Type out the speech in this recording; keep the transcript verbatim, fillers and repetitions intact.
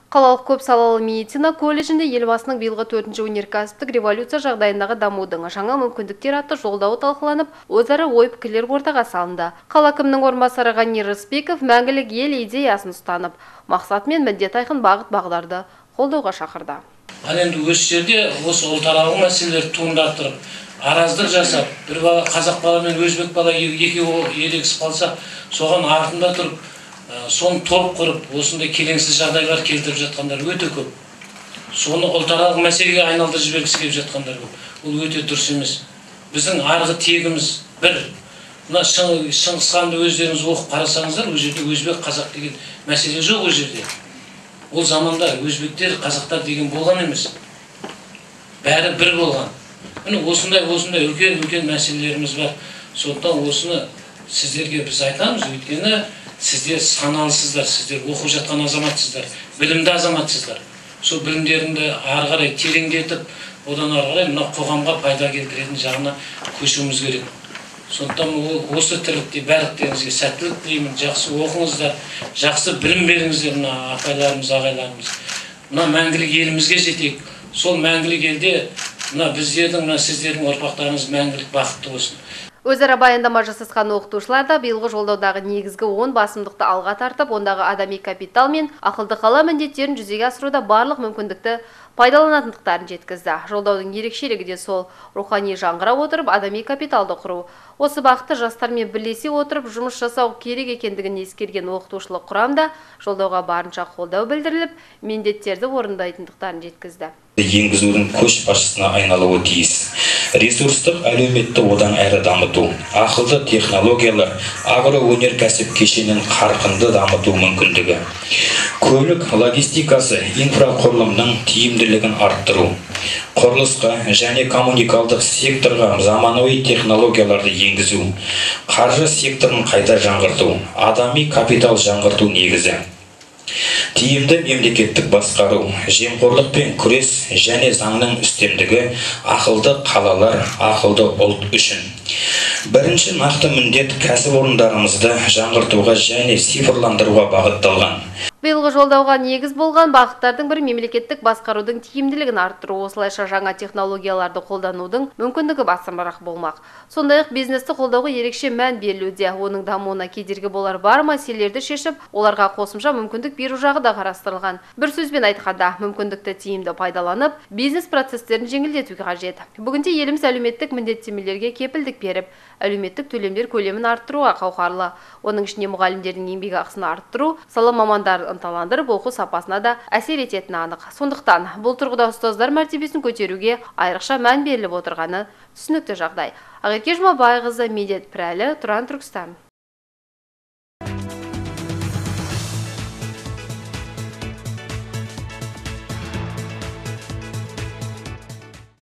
Қалалық көп салалы медицина колледжінде елбасының биылғы төртінші өнеркәсіптік революция жағдайындағы дамудың жаңа мүмкіндіктер атты жолдауы талқыланып, өзара ой-пікірлер ортаға салынды. Қала әкімінің орынбасары Ғани Рысбеков мәңгілік ел идеясын ұстанып, мақсат мен міндет айқын бағыт-бағдарды қолдауға шақырды. Ал енді осы жерде осы ұлтаралық мәселелер туындап тұрып, араздық жасап, бір бала қазақ бала мен өзбек бала екеуі ерегісіп қалса, соған артында тұрып, соны топ құрып, осындай келеңсіз жағдайлар келтіріп жатқандар өте көп. Соны ұлтаралық мәселеге айналдырып жібергісі келіп жатқандар көп. Ол өте дұрыс емес. Біздің арғы тегіміз бір. Мына Шыңғыс ханды өздеріңіз оқып қарасаңыздар, ол жерде өзбек, қазақ деген мәселе жоқ ол жерде. Ол заманда өзбектер, қазақтар деген болған емес. Бәрі бір болған. Міне осындай осындай үлкен-үлкен мәселелеріміз бар. Сондықтан осыны сіздерге біз айтамыз, өйткені сіздер саналысыздар, сіздер оқып жатқан азаматсыздар, білімді азаматсыздар. Сол білімдеріңді ары қарай тереңдетіп, одан ары қарай мына қоғамға пайда келтіретін жағына көшуіміз керек. Сондықтан осы тірлікте барлықтарыңызға сәттілік тілеймін, жақсы оқыңыздар, жақсы білім беріңіздер мына апайларымыз, ағайларымыз. Мына мәңгілік елімізге жетейік. Сол мәңгілік елде мына біздердің, мына сіздердің ұрпақтарыңыз мәңгілік бақытты болсын. Өзара баяндама жасасқан оқытушылар да биылғы жолдаудағы негізгі он басымдықты алға тартып, ондағы адами капитал мен ақылды қала міндеттерін жүзеге асыруда барлық мүмкіндікті пайдаланатындықтарын жеткізді. Жолдаудың ерекшелігі де сол, рухани жаңғыра отырып, адами капиталды құру. Осы бағытты жастармен бірлесе отырып, жұмыс жасау керек екендігін ескерген оқытушылық құрамда жолдауға барынша қолдау білдіріліп, міндеттерді орындайтындықтарын жеткізді. Енгізудің көшбасшысына айналуы тиіс. Ресурстық әлеуметті одан әрі дамыту, ақылды технологиялар, агроөнеркәсіп кешенін қарқынды дамыту мүмкіндігі. Көлік логистикасы инфрақұрылымның тиімділігін арттыру. Құрылысқа және коммуникалдық секторға заманауи технологияларды енгізу. Қаржы секторын қайта жаңғырту, адами капитал жаңғырту негізі. Тиімді мемлекеттік басқару, жемқорлықпен күрес және заңның үстемдігі, ақылды қалалар, ақылды ұлт үшін. Бірінші нақты міндет кәсіпорындарымызды жаңғыртуға және цифрландыруға бағытталған. Биылғы жолдауға негіз болған бағыттардың бір мемлекеттік басқарудың тиімділігін арттыру, осылайша жаңа технологияларды қолданудың мүмкіндігі басымырақ болмақ. Сондай-ақ бизнесті қолдауға ерекше мән берілуде, оның дамуына кедергі болар бар мәселелерді шешіп, оларға қосымша мүмкіндік беру жағы да қарастырылған. Бір сөзбен айтқанда, мүмкіндікті тиімді пайдаланып, бизнес процестерін жеңілдетуге қажет. Бүгінде еліміз әлеуметтік міндеттемелерге кепілдік беріп, әлеуметтік төлемдер көлемін арттыруға қауқарлы. Оның ішінде мұғалімдердің еңбек ақысын арттыру, сала мамандарын ынталандырып, оқу сапасына да әсер ететіні анық. Сондықтан бұл тұрғыда ұстаздар мәртебесін көтеруге айрықша мән беріліп отырғаны түсінікті жағдай. Ақерке Жұмабайқызы, Медет Пірәлі, Тұран, Түркістан.